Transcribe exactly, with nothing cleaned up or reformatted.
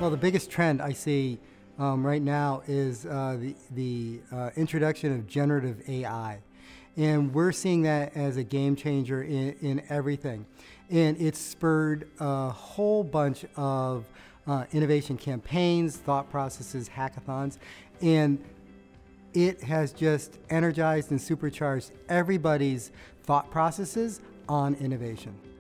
Well, the biggest trend I see um, right now is uh, the, the uh, introduction of generative A I. And we're seeing that as a game changer in, in everything. And it's spurred a whole bunch of uh, innovation campaigns, thought processes, hackathons, and it has just energized and supercharged everybody's thought processes on innovation.